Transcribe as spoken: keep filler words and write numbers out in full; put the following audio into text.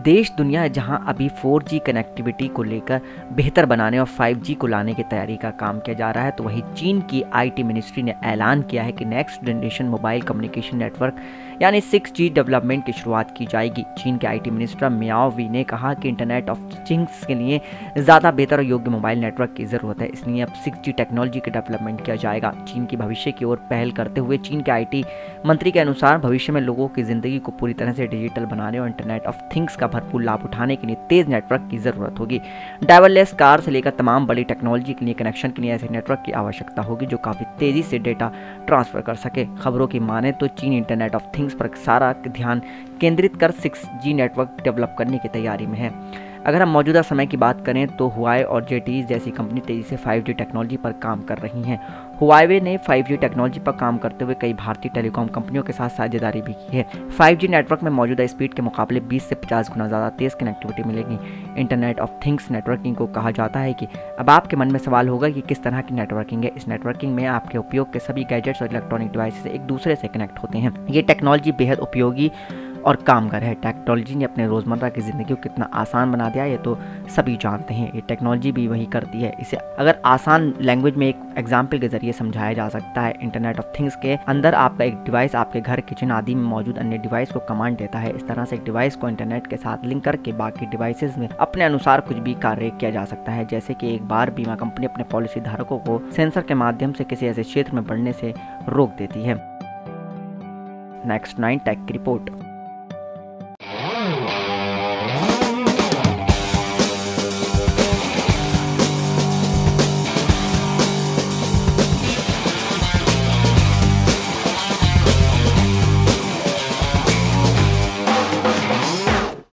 देश दुनिया है जहां अभी फोर जी कनेक्टिविटी को लेकर बेहतर बनाने और फाइव जी को लाने की तैयारी का काम किया जा रहा है, तो वहीं चीन की आईटी मिनिस्ट्री ने ऐलान किया है कि next generation mobile communication network यानी सिक्स जी डेवलपमेंट की शुरुआत की जाएगी। चीन के आईटी मिनिस्टर मियाओ वी ने कहा कि इंटरनेट ऑफ थिंग्स के लिए ज़्यादा बेहतर और योग्य मोबाइल नेटवर्क की ज़रूरत है, इसलिए अब सिक्स जी टेक्नोलॉजी का डेवलपमेंट किया जाएगा। चीन की भविष्य की ओर पहल करते हुए चीन के आईटी मंत्री के अनुसार भविष्य में लोगों की ज़िंदगी को पूरी तरह से डिजिटल बनाने और इंटरनेट ऑफ थिंग्स का भरपूर लाभ उठाने के लिए तेज नेटवर्क की ज़रूरत होगी। ड्राइवरलेस कार से लेकर तमाम बड़ी टेक्नोलॉजी के लिए कनेक्शन के लिए ऐसे नेटवर्क की आवश्यकता होगी जो काफ़ी तेज़ी से डेटा ट्रांसफ़र कर सके। खबरों की माने तो चीन इंटरनेट ऑफ थिंग्स पर सारा ध्यान केंद्रित कर सिक्स जी नेटवर्क डेवलप करने की तैयारी में है। अगर हम मौजूदा समय की बात करें तो हुआवे और जेटी जैसी कंपनी तेज़ी से फाइव जी टेक्नोलॉजी पर काम कर रही हैं। हुआवे ने फाइव जी टेक्नोलॉजी पर काम करते हुए कई भारतीय टेलीकॉम कंपनियों के साथ साझेदारी भी की है। फाइव जी नेटवर्क में मौजूदा स्पीड के मुकाबले बीस से पचास गुना ज़्यादा तेज़ कनेक्टिविटी मिलेगी। इंटरनेट ऑफ थिंग्स नेटवर्किंग को कहा जाता है कि अब आपके मन में सवाल होगा कि किस तरह की नेटवर्किंग है। इस नेटवर्किंग में आपके उपयोग के सभी गैजेट्स और इलेक्ट्रॉनिक डिवाइसेस एक दूसरे से कनेक्ट होते हैं। ये टेक्नोलॉजी बेहद उपयोगी और कामगार है। टेक्नोलॉजी ने अपने रोज़मर्रा की ज़िंदगी को कितना आसान बना दिया ये तो सभी जानते हैं। ये टेक्नोलॉजी भी वही करती है। इसे अगर आसान लैंग्वेज में एक एग्जाम्पल के ज़रिए समझाया जा सकता है, इंटरनेट ऑफ थिंग्स के अंदर आपका एक डिवाइस आपके घर, किचन आदि में मौजूद अन्य डिवाइस को कमांड देता है। इस तरह से एक डिवाइस को इंटरनेट के साथ लिंक करके बाकी डिवाइसेज में अपने अनुसार कुछ भी कार्य किया जा सकता है। जैसे कि एक बार बीमा कंपनी अपने पॉलिसी धारकों को सेंसर के माध्यम से किसी ऐसे क्षेत्र में बढ़ने से रोक देती है। नेक्स्ट नाइन टेक की रिपोर्ट।